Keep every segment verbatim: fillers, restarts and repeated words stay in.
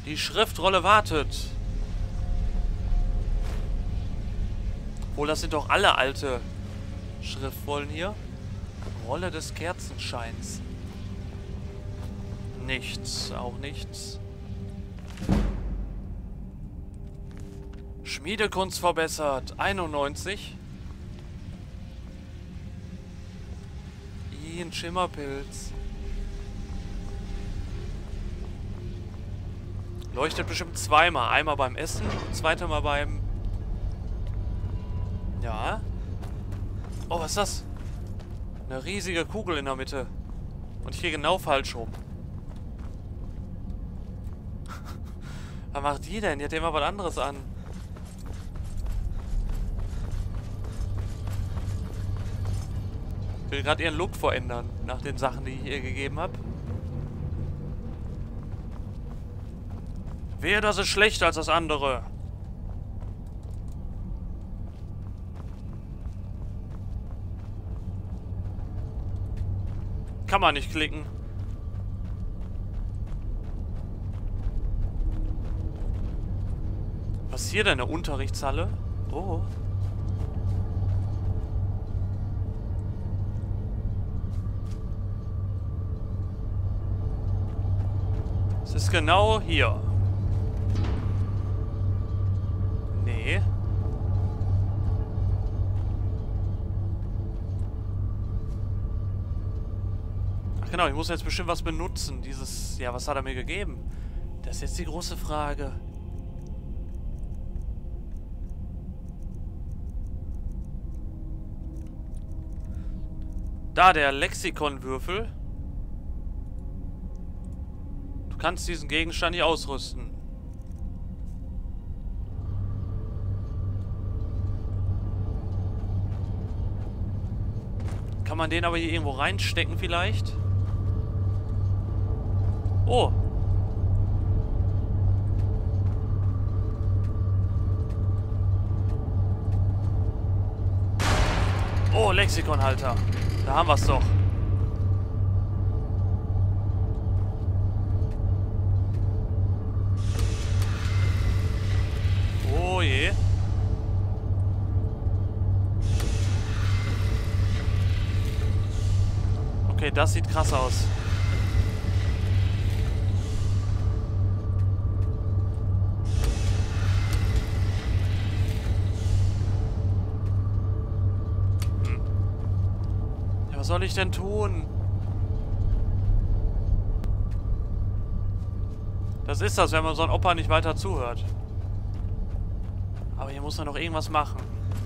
Die Schriftrolle wartet. Obwohl, das sind doch alle alte Schriftrollen hier. Rolle des Kerzenscheins. Nichts, auch nichts. Schmiedekunst verbessert. einundneunzig. Ih, ein Schimmerpilz. Leuchtet bestimmt zweimal. Einmal beim Essen und zweites Mal beim... Ja. Oh, was ist das? Eine riesige Kugel in der Mitte. Und ich gehe genau falsch rum. Was macht die denn? Die hat immer was anderes an. Ich will gerade ihren Look verändern. Nach den Sachen, die ich ihr gegeben habe. Wehe, das ist schlechter als das andere. Kann man nicht klicken. Was ist hier denn? Eine Unterrichtshalle? Oh. Es ist genau hier. Nee. Ach genau, ich muss jetzt bestimmt was benutzen. Dieses... Ja, was hat er mir gegeben? Das ist jetzt die große Frage. Da, der Lexikonwürfel. Du kannst diesen Gegenstand hier ausrüsten. Kann man den aber hier irgendwo reinstecken vielleicht? Oh. Oh, Lexikonhalter. Da haben wir es doch. Oh je. Okay, das sieht krass aus. Hm. Ja, was soll ich denn tun? Das ist das, wenn man so ein Opa nicht weiter zuhört. Aber hier muss man noch irgendwas machen.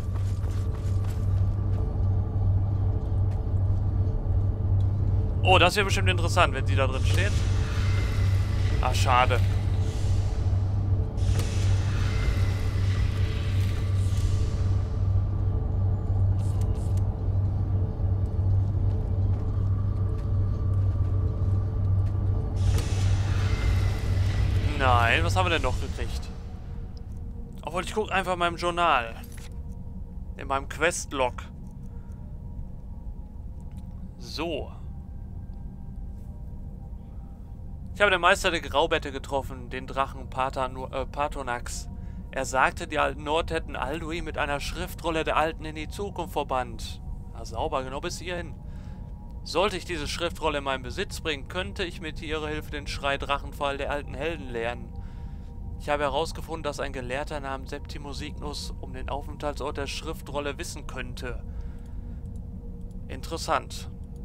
Oh, das wäre bestimmt interessant, wenn sie da drin steht. Ah, schade. Nein, was haben wir denn noch gekriegt? Obwohl, ich gucke einfach in meinem Journal. In meinem Questlog. So. Ich habe den Meister der Graubette getroffen, den Drachen Pater, äh, Patronax. Er sagte, die alten Nord hätten Alduin mit einer Schriftrolle der Alten in die Zukunft verbannt. Na sauber, genau bis hierhin. Sollte ich diese Schriftrolle in meinen Besitz bringen, könnte ich mit ihrer Hilfe den Schrei Drachenfall der alten Helden lernen. Ich habe herausgefunden, dass ein Gelehrter namens Septimus Signus um den Aufenthaltsort der Schriftrolle wissen könnte. Interessant.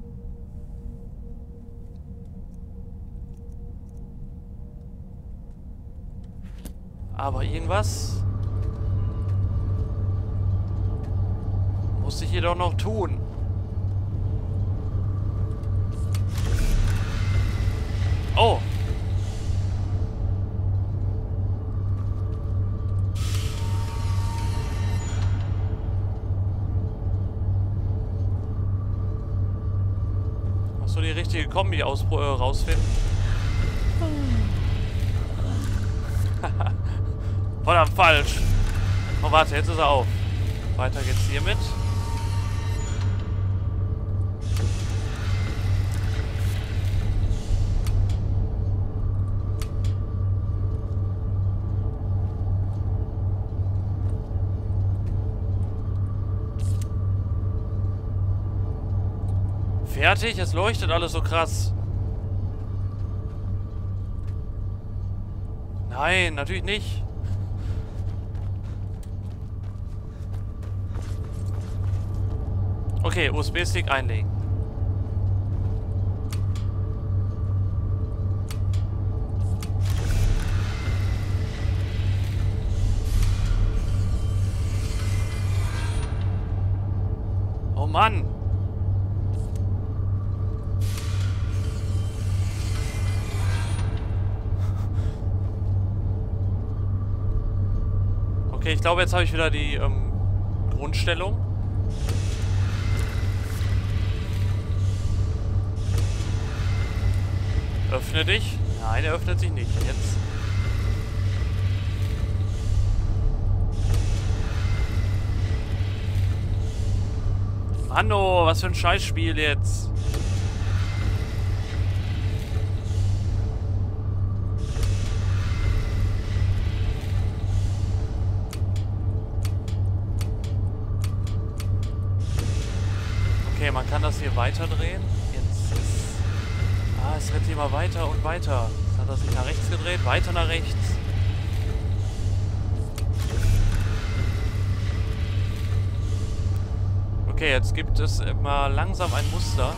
Aber irgendwas muss ich jedoch noch tun. Oh. Musst du die richtige Kombi aus, äh, rausfinden? Verdammt, falsch. Oh, warte, jetzt ist er auf. Weiter geht's hiermit. Fertig? Es leuchtet alles so krass. Nein, natürlich nicht. Okay, U S B-Stick einlegen. Oh Mann! Okay, ich glaube, jetzt habe ich wieder die ähm, Grundstellung. Öffne dich. Nein, er öffnet sich nicht. Jetzt. Manno, was für ein Scheißspiel jetzt. Okay, man kann das hier weiter drehen. Jetzt ist... Ah, es rennt immer weiter und weiter. Jetzt hat er sich nach rechts gedreht, weiter nach rechts. Okay, jetzt gibt es immer langsam ein Muster.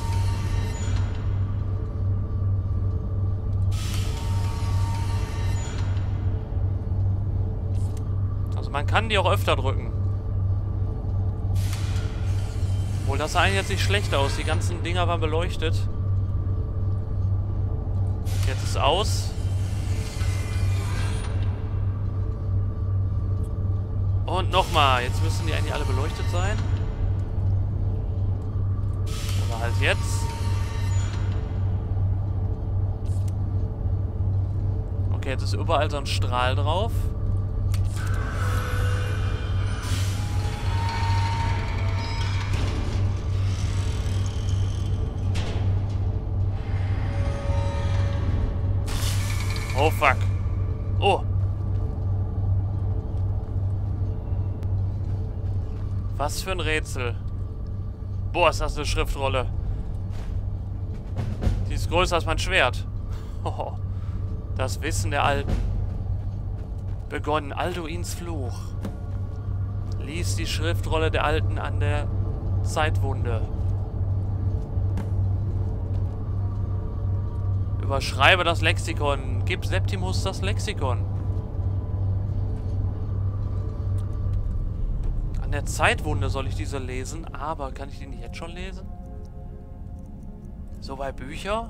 Also man kann die auch öfter drücken. Obwohl, das sah eigentlich jetzt nicht schlecht aus. Die ganzen Dinger waren beleuchtet. Jetzt ist es aus. Und nochmal. Jetzt müssen die eigentlich alle beleuchtet sein. Oder halt jetzt. Okay, jetzt ist überall so ein Strahl drauf. Oh, fuck. Oh. Was für ein Rätsel. Boah, ist das eine Schriftrolle. Die ist größer als mein Schwert. Oh, das Wissen der Alten. Begonnen Alduins Fluch. Lies die Schriftrolle der Alten an der Zeitwunde. Überschreibe das Lexikon. Gib Septimus das Lexikon. An der Zeitwunde soll ich diese lesen, aber kann ich die nicht jetzt schon lesen? So bei Büchern?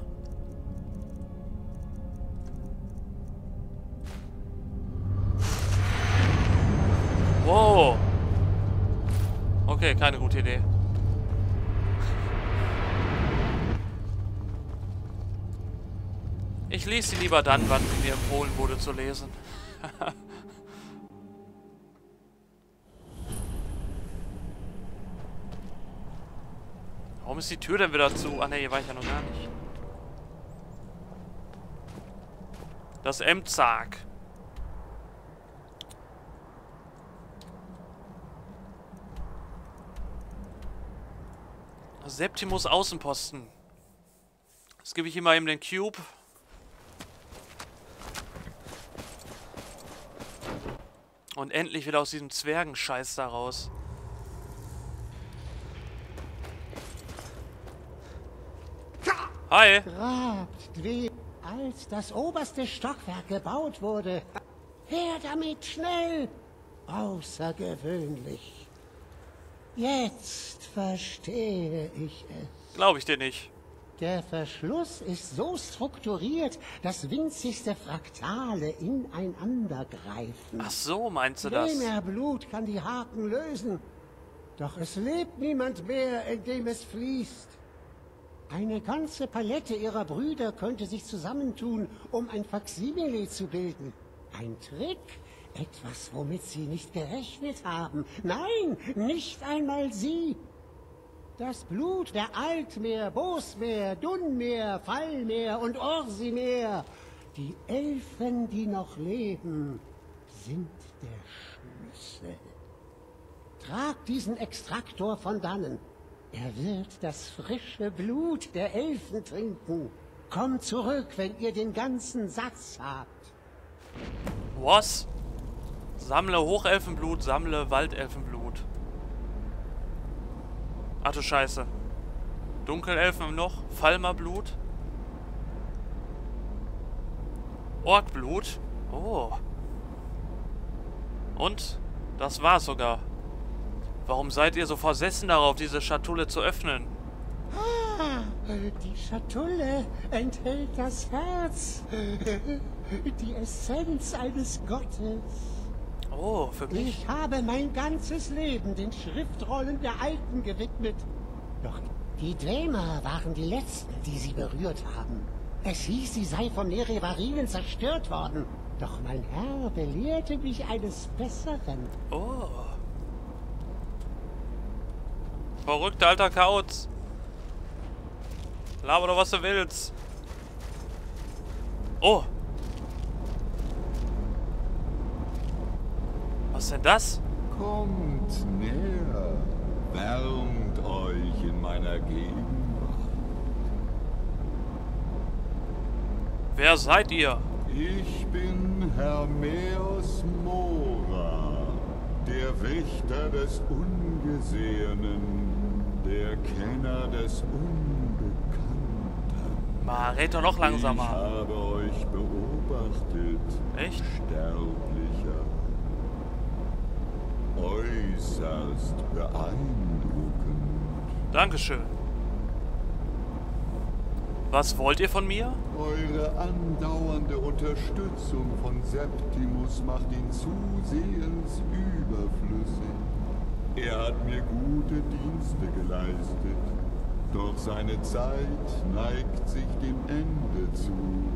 Wow. Okay, keine gute Idee. Ich lese sie lieber dann, wann sie mir empfohlen wurde zu lesen. Warum ist die Tür denn wieder zu? Ah ne, hier war ich ja noch gar nicht. Das Emzag. Septimus Außenposten. Jetzt gebe ich ihm mal eben den Cube. Und endlich wieder aus diesem Zwergenscheiß da raus. Hi. Grabt, wie als das oberste Stockwerk gebaut wurde. Her damit, schnell! Außergewöhnlich. Jetzt verstehe ich es. Glaube ich dir nicht. Der Verschluss ist so strukturiert, dass winzigste Fraktale ineinander greifen. Ach so, meinst du das? Mehr Blut kann die Haken lösen. Doch es lebt niemand mehr, in dem es fließt. Eine ganze Palette ihrer Brüder könnte sich zusammentun, um ein Faksimile zu bilden. Ein Trick, etwas, womit sie nicht gerechnet haben. Nein, nicht einmal sie. Das Blut der Altmeer, Bosmeer, Dunmeer, Fallmeer und Orsimeer, die Elfen, die noch leben, sind der Schlüssel. Trag diesen Extraktor von dannen. Er wird das frische Blut der Elfen trinken. Kommt zurück, wenn ihr den ganzen Satz habt. Was? Sammle Hochelfenblut, sammle Waldelfenblut. Ach du Scheiße. Dunkelelfen noch? Falmerblut? Orkblut? Oh. Und? Das war's sogar. Warum seid ihr so versessen darauf, diese Schatulle zu öffnen? Ah, die Schatulle enthält das Herz. Die Essenz eines Gottes. Oh, für mich? Ich habe mein ganzes Leben den Schriftrollen der Alten gewidmet. Doch die Dwemer waren die Letzten, die sie berührt haben. Es hieß, sie sei von Nerevarinen zerstört worden. Doch mein Herr belehrte mich eines Besseren. Oh. Verrückter alter Kauz. Laber doch, was du willst. Oh. Was ist denn das? Kommt näher, wärmt euch in meiner Gegenwart. Wer seid ihr? Ich bin Hermeos Mora, der Wächter des Ungesehenen, der Kenner des Unbekannten. Ma, red doch noch langsamer. Ich habe euch beobachtet, Echt? Sterblicher. Äußerst beeindruckend. Dankeschön. Was wollt ihr von mir? Eure andauernde Unterstützung von Septimus macht ihn zusehends überflüssig. Er hat mir gute Dienste geleistet, doch seine Zeit neigt sich dem Ende zu.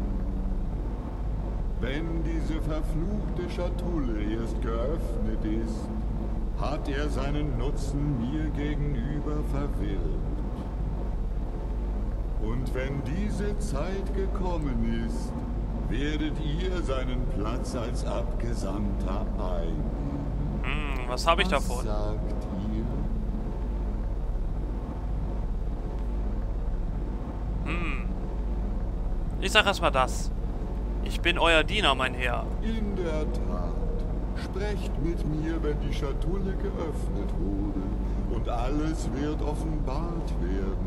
Wenn diese verfluchte Schatulle erst geöffnet ist, hat er seinen Nutzen mir gegenüber verwirkt. Und wenn diese Zeit gekommen ist, werdet ihr seinen Platz als Abgesandter einnehmen. Hm, was habe ich Was davon? sagt ihr? Hm. Ich sag erstmal das. Ich bin euer Diener, mein Herr. In der Tat. Sprecht mit mir, wenn die Schatulle geöffnet wurde, und alles wird offenbart werden.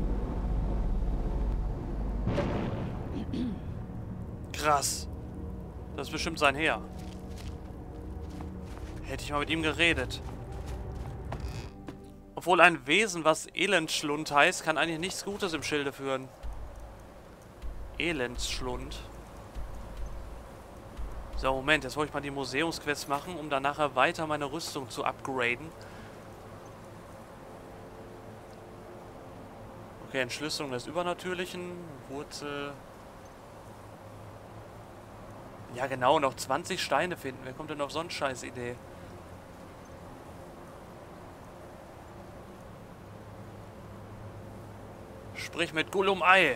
Krass. Das ist bestimmt sein Herr. Hätte ich mal mit ihm geredet. Obwohl ein Wesen, was Elendschlund heißt, kann eigentlich nichts Gutes im Schilde führen. Elendsschlund. So, Moment, jetzt wollte ich mal die Museumsquest machen, um dann nachher weiter meine Rüstung zu upgraden. Okay, Entschlüsselung des Übernatürlichen, Wurzel. Ja genau, noch zwanzig Steine finden. Wer kommt denn auf so eine scheiß Idee? Sprich mit Gullum Ei.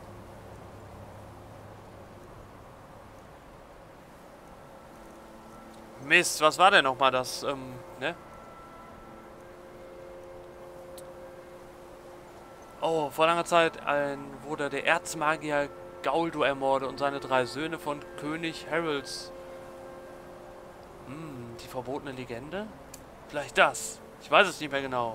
Mist, was war denn nochmal das, ähm, ne? Oh, vor langer Zeit ein, wurde der Erzmagier Gauldur ermordet und seine drei Söhne von König Harolds. Hm, die verbotene Legende? Vielleicht das. Ich weiß es nicht mehr genau.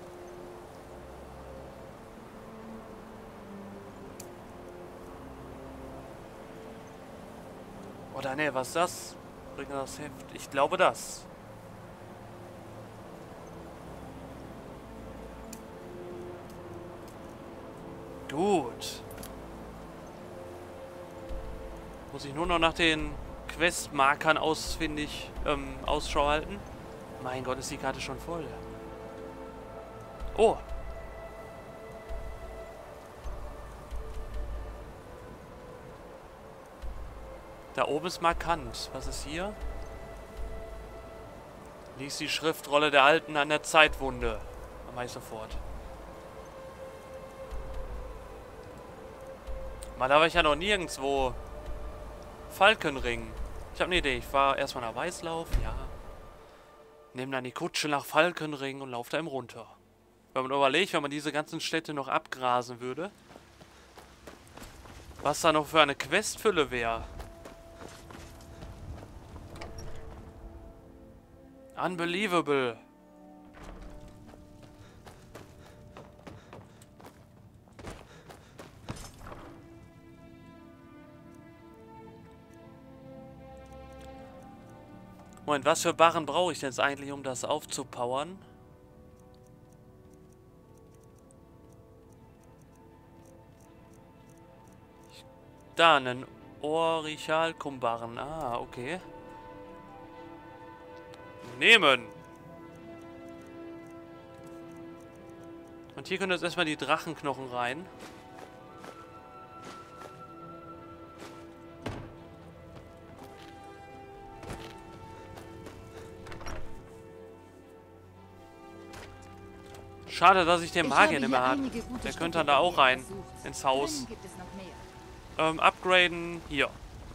Oder ne, was ist das? Bringe das Heft. Ich glaube das. Gut. Muss ich nur noch nach den Questmarkern ausfindig ähm, Ausschau halten. Mein Gott, ist die Karte schon voll. Oh. Da oben ist markant. Was ist hier? Lies die Schriftrolle der Alten an der Zeitwunde. Mach ich sofort. Mal da war ich ja noch nirgendwo. Falkenring. Ich habe eine Idee. Ich fahre erstmal nach Weißlauf. Ja. Nehme dann die Kutsche nach Falkenring und laufe da eben runter. Wenn man überlegt, wenn man diese ganzen Städte noch abgrasen würde. Was da noch für eine Questfülle wäre. Unbelievable. Moment, was für Barren brauche ich denn jetzt eigentlich, um das aufzupowern? Da, einen Orichalkum-Barren. Ah, okay. Nehmen! Und hier können jetzt erstmal die Drachenknochen rein. Schade, dass ich den Magier nicht mehr habe. Der könnte dann da auch rein. Ins Haus. Ähm, upgraden. Hier.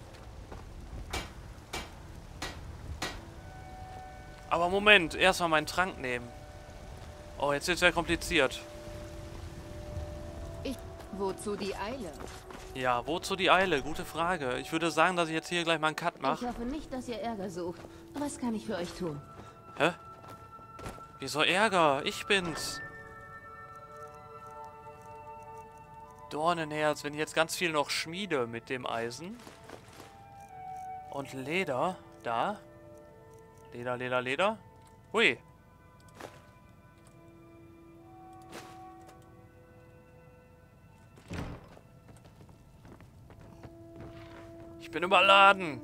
Aber Moment. Erstmal meinen Trank nehmen. Oh, jetzt wird es ja kompliziert. Ich, wozu die Eile? Ja, wozu die Eile? Gute Frage. Ich würde sagen, dass ich jetzt hier gleich mal einen Cut Ich mache. hoffe nicht, dass ihr Ärger sucht. Was kann ich für euch tun? Hä? Wieso Ärger? Ich bin's. Dornenherz, wenn ich jetzt ganz viel noch schmiede mit dem Eisen. Und Leder. Da. Leder, Leder, Leder. Hui. Ich bin überladen.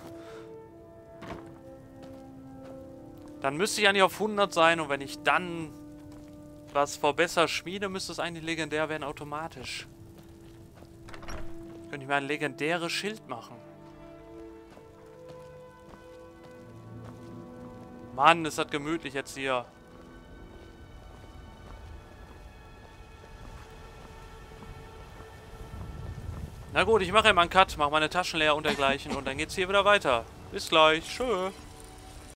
Dann müsste ich eigentlich auf hundert sein und wenn ich dann was verbessert schmiede, müsste es eigentlich legendär werden automatisch. Könnte ich mir ein legendäres Schild machen. Mann, ist das gemütlich jetzt hier. Na gut, ich mache eben einen Cut, mache meine Taschen leer und dergleichen und dann geht's hier wieder weiter. Bis gleich. Tschö.